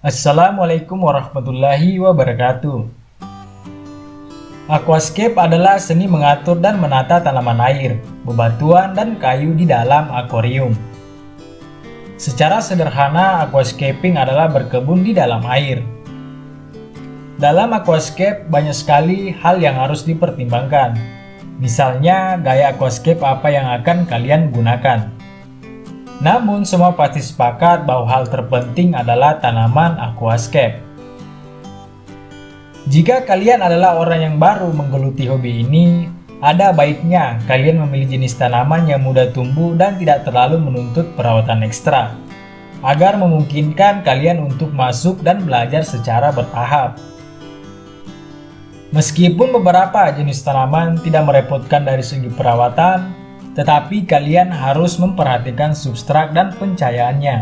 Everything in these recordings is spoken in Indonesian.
Assalamualaikum warahmatullahi wabarakatuh. Aquascape adalah seni mengatur dan menata tanaman air, bebatuan, dan kayu di dalam akuarium. Secara sederhana, aquascaping adalah berkebun di dalam air. Dalam aquascape banyak sekali hal yang harus dipertimbangkan. Misalnya, gaya aquascape apa yang akan kalian gunakan. Namun, semua pasti sepakat bahwa hal terpenting adalah tanaman aquascape. Jika kalian adalah orang yang baru menggeluti hobi ini, ada baiknya kalian memilih jenis tanaman yang mudah tumbuh dan tidak terlalu menuntut perawatan ekstra, agar memungkinkan kalian untuk masuk dan belajar secara bertahap. Meskipun beberapa jenis tanaman tidak merepotkan dari segi perawatan, tetapi kalian harus memperhatikan substrat dan pencahayaannya.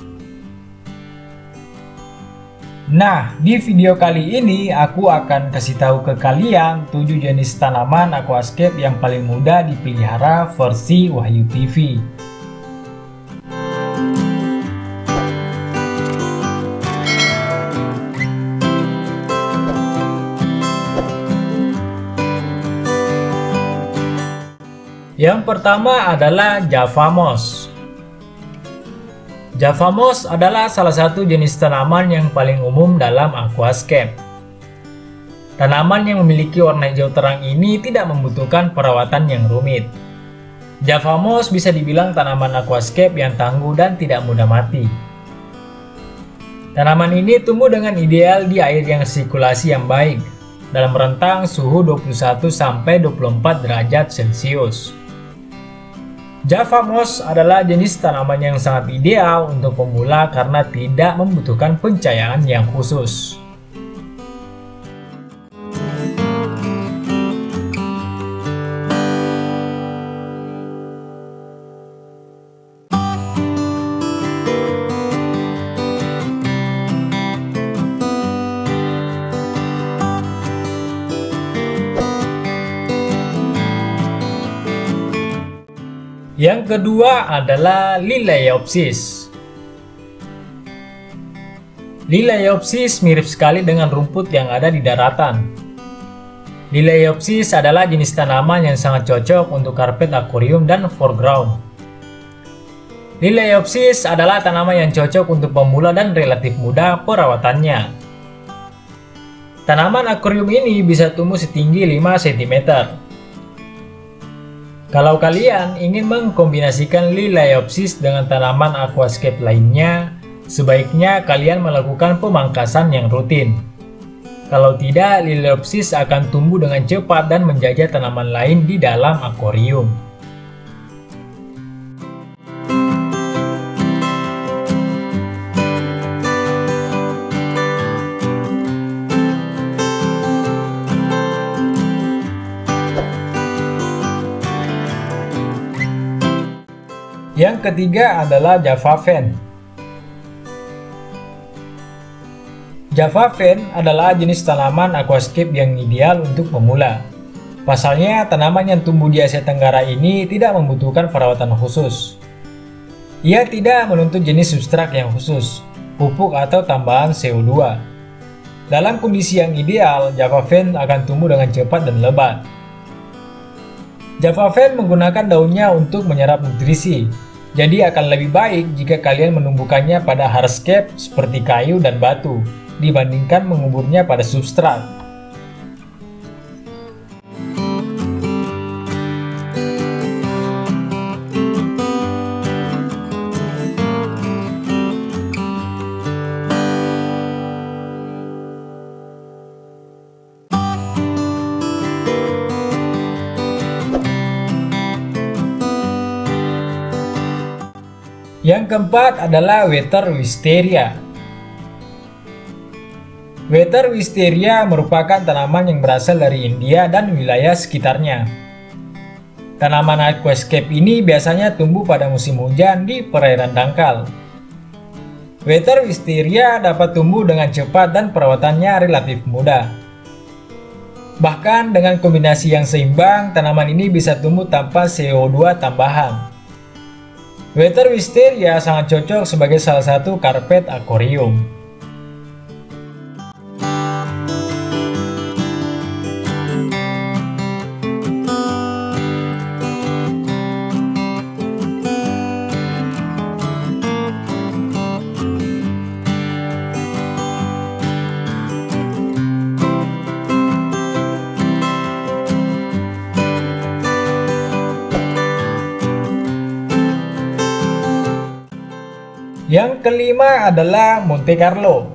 Nah, di video kali ini aku akan kasih tahu ke kalian 7 jenis tanaman aquascape yang paling mudah dipelihara versi Wahyu TV. Yang pertama adalah Java Moss. Java Moss adalah salah satu jenis tanaman yang paling umum dalam aquascape. Tanaman yang memiliki warna hijau terang ini tidak membutuhkan perawatan yang rumit. Java Moss bisa dibilang tanaman aquascape yang tangguh dan tidak mudah mati. Tanaman ini tumbuh dengan ideal di air yang sirkulasi yang baik, dalam rentang suhu 21–24 derajat Celcius. Java Moss adalah jenis tanaman yang sangat ideal untuk pemula karena tidak membutuhkan pencahayaan yang khusus. Yang kedua adalah Liliopsis. Liliopsis mirip sekali dengan rumput yang ada di daratan. Liliopsis adalah jenis tanaman yang sangat cocok untuk karpet akuarium dan foreground. Liliopsis adalah tanaman yang cocok untuk pemula dan relatif mudah perawatannya. Tanaman akuarium ini bisa tumbuh setinggi 5 cm. Kalau kalian ingin mengkombinasikan Liliopsis dengan tanaman aquascape lainnya, sebaiknya kalian melakukan pemangkasan yang rutin. Kalau tidak, Liliopsis akan tumbuh dengan cepat dan menjajah tanaman lain di dalam akuarium. Yang ketiga adalah Java Fen. Java Fen adalah jenis tanaman aquascape yang ideal untuk pemula. Pasalnya, tanaman yang tumbuh di Asia Tenggara ini tidak membutuhkan perawatan khusus. Ia tidak menuntut jenis substrat yang khusus, pupuk atau tambahan CO2. Dalam kondisi yang ideal, Java Fen akan tumbuh dengan cepat dan lebat. Java Fen menggunakan daunnya untuk menyerap nutrisi. Jadi akan lebih baik jika kalian menumbuhkannya pada hardscape seperti kayu dan batu dibandingkan menguburnya pada substrat. Yang keempat adalah Water Wisteria. Water Wisteria merupakan tanaman yang berasal dari India dan wilayah sekitarnya. Tanaman aquascape ini biasanya tumbuh pada musim hujan di perairan dangkal. Water Wisteria dapat tumbuh dengan cepat dan perawatannya relatif mudah. Bahkan dengan kombinasi yang seimbang, tanaman ini bisa tumbuh tanpa CO2 tambahan. Water Wisteria sangat cocok sebagai salah satu karpet akuarium. Yang kelima adalah Monte Carlo.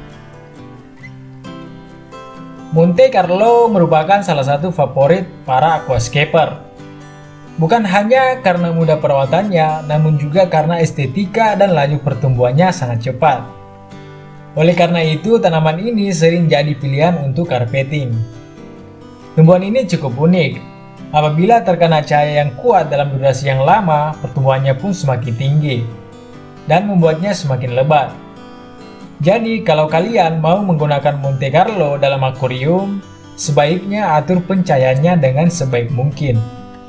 Monte Carlo merupakan salah satu favorit para aquascaper. Bukan hanya karena mudah perawatannya, namun juga karena estetika dan laju pertumbuhannya sangat cepat. Oleh karena itu, tanaman ini sering jadi pilihan untuk carpeting. Tumbuhan ini cukup unik. Apabila terkena cahaya yang kuat dalam durasi yang lama, pertumbuhannya pun semakin tinggi dan membuatnya semakin lebat. Jadi, kalau kalian mau menggunakan Monte Carlo dalam akuarium, sebaiknya atur pencahayaannya dengan sebaik mungkin.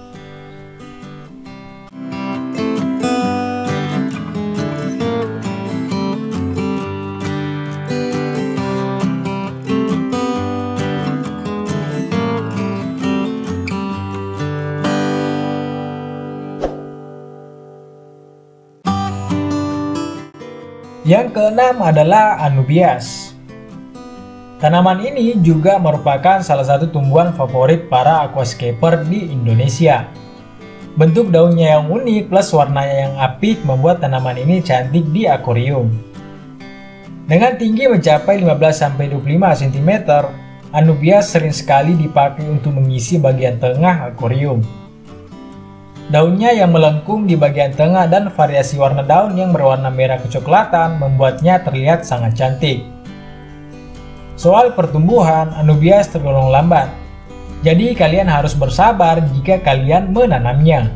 Yang keenam adalah Anubias. Tanaman ini juga merupakan salah satu tumbuhan favorit para aquascaper di Indonesia. Bentuk daunnya yang unik plus warnanya yang apik membuat tanaman ini cantik di akuarium. Dengan tinggi mencapai 15-25 cm, Anubias sering sekali dipakai untuk mengisi bagian tengah akuarium. Daunnya yang melengkung di bagian tengah dan variasi warna daun yang berwarna merah kecoklatan membuatnya terlihat sangat cantik. Soal pertumbuhan, Anubias tergolong lambat. Jadi kalian harus bersabar jika kalian menanamnya.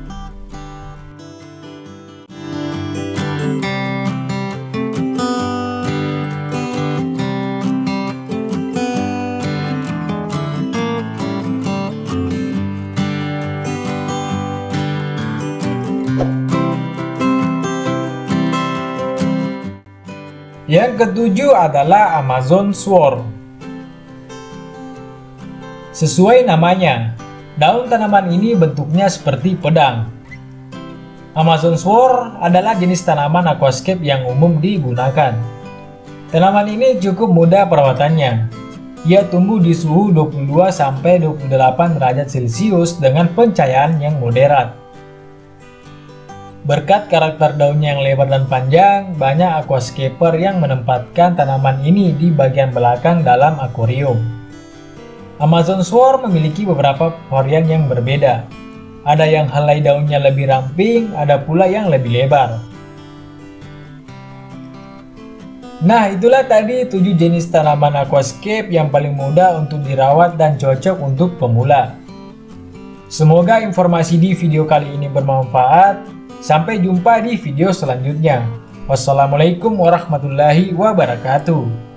Yang ketujuh adalah Amazon Sword. Sesuai namanya, daun tanaman ini bentuknya seperti pedang. Amazon Sword adalah jenis tanaman aquascape yang umum digunakan. Tanaman ini cukup mudah perawatannya. Ia tumbuh di suhu 22-28 derajat Celcius dengan pencahayaan yang moderat. Berkat karakter daunnya yang lebar dan panjang, banyak aquascaper yang menempatkan tanaman ini di bagian belakang dalam akuarium. Amazon Sword memiliki beberapa varian yang berbeda. Ada yang helai daunnya lebih ramping, ada pula yang lebih lebar. Nah, itulah tadi 7 jenis tanaman aquascape yang paling mudah untuk dirawat dan cocok untuk pemula. Semoga informasi di video kali ini bermanfaat. Sampai jumpa di video selanjutnya. Wassalamualaikum warahmatullahi wabarakatuh.